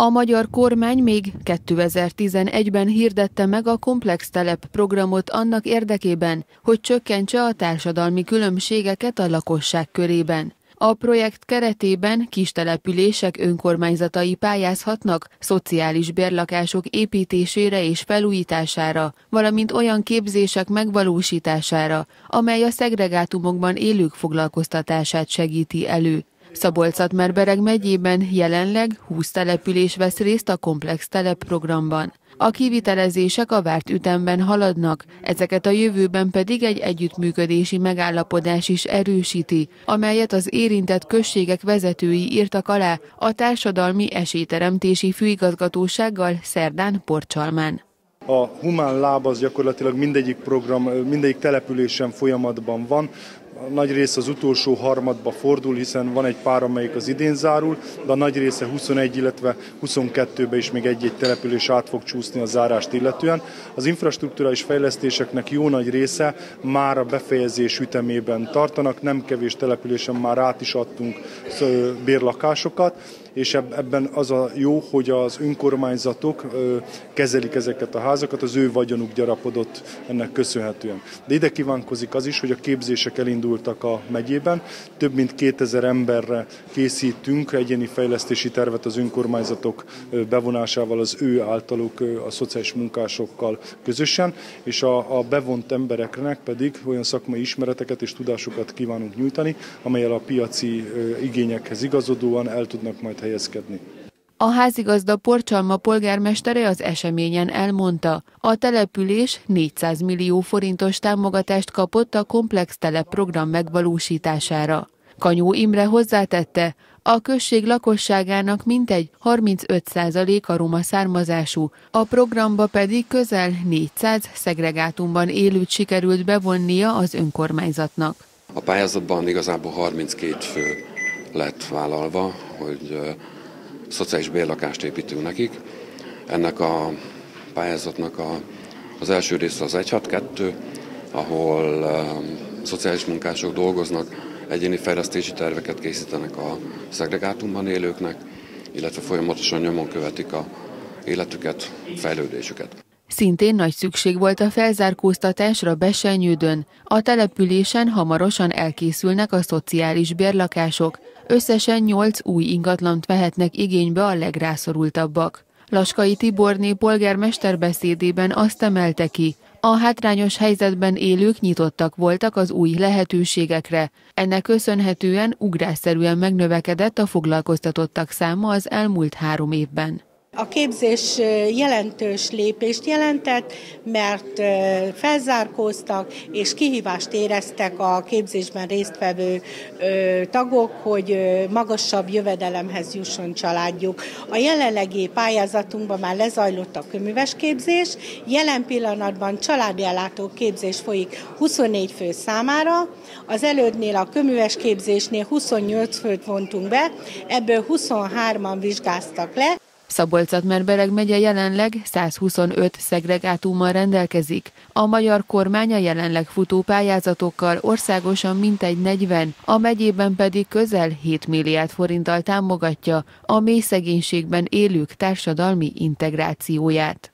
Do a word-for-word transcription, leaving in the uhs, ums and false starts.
A magyar kormány még kétezer-tizenegyben hirdette meg a Komplex Telep programot annak érdekében, hogy csökkentse a társadalmi különbségeket a lakosság körében. A projekt keretében kistelepülések önkormányzatai pályázhatnak szociális bérlakások építésére és felújítására, valamint olyan képzések megvalósítására, amely a szegregátumokban élők foglalkoztatását segíti elő. Szabolcs-Szatmár-Bereg megyében jelenleg húsz település vesz részt a Komplex Telep programban. A kivitelezések a várt ütemben haladnak, ezeket a jövőben pedig egy együttműködési megállapodás is erősíti, amelyet az érintett községek vezetői írtak alá a Társadalmi Esélyteremtési Főigazgatósággal szerdán Porcsalmán. A humán láb az gyakorlatilag mindegyik program, mindegyik településen folyamatban van. A nagy része az utolsó harmadba fordul, hiszen van egy pár, amelyik az idén zárul, de a nagy része huszonegy, illetve huszonkettőbe is még egy-egy település át fog csúszni a zárást illetően. Az infrastrukturális fejlesztéseknek jó nagy része már a befejezés ütemében tartanak, nem kevés településen már át is adtunk bérlakásokat, és ebben az a jó, hogy az önkormányzatok kezelik ezeket a házakat, az ő vagyonuk gyarapodott ennek köszönhetően. De ide kívánkozik az is, hogy a képzések elindultak a megyében, több mint kétezer emberre készítünk egyéni fejlesztési tervet az önkormányzatok bevonásával, az ő általuk a szociális munkásokkal közösen, és a, a bevont embereknek pedig olyan szakmai ismereteket és tudásokat kívánunk nyújtani, amellyel a piaci igényekhez igazodóan el tudnak majd helyezkedni. A házigazda Porcsalma polgármestere az eseményen elmondta, a település négyszáz millió forintos támogatást kapott a Komplex Telep program megvalósítására. Kanyó Imre hozzátette, a község lakosságának mintegy harmincöt százaléka roma származású, a programba pedig közel négyszáz szegregátumban élőt sikerült bevonnia az önkormányzatnak. A pályázatban igazából harminckét fő lett vállalva, hogy szociális bérlakást építünk nekik. Ennek a pályázatnak a, az első része az egy hat kettő, ahol um, szociális munkások dolgoznak, egyéni fejlesztési terveket készítenek a szegregátumban élőknek, illetve folyamatosan nyomon követik a életüket, fejlődésüket. Szintén nagy szükség volt a felzárkóztatásra Bessenyődön. A településen hamarosan elkészülnek a szociális bérlakások, összesen nyolc új ingatlant vehetnek igénybe a legrászorultabbak. Laskai Tiborné polgármester beszédében azt emelte ki, a hátrányos helyzetben élők nyitottak voltak az új lehetőségekre. Ennek köszönhetően ugrásszerűen megnövekedett a foglalkoztatottak száma az elmúlt három évben. A képzés jelentős lépést jelentett, mert felzárkóztak és kihívást éreztek a képzésben résztvevő tagok, hogy magasabb jövedelemhez jusson családjuk. A jelenlegi pályázatunkban már lezajlott a köműves képzés, jelen pillanatban családi ellátó képzés folyik huszonnégy fő számára, az elődnél a köműves képzésnél huszonnyolc főt vontunk be, ebből huszonhárman vizsgáztak le. Szabolcs-Szatmár-Bereg megye jelenleg százhuszonöt szegregátummal rendelkezik. A magyar kormány a jelenleg futó pályázatokkal országosan mintegy negyven, a megyében pedig közel hét milliárd forinttal támogatja a mély szegénységben élők társadalmi integrációját.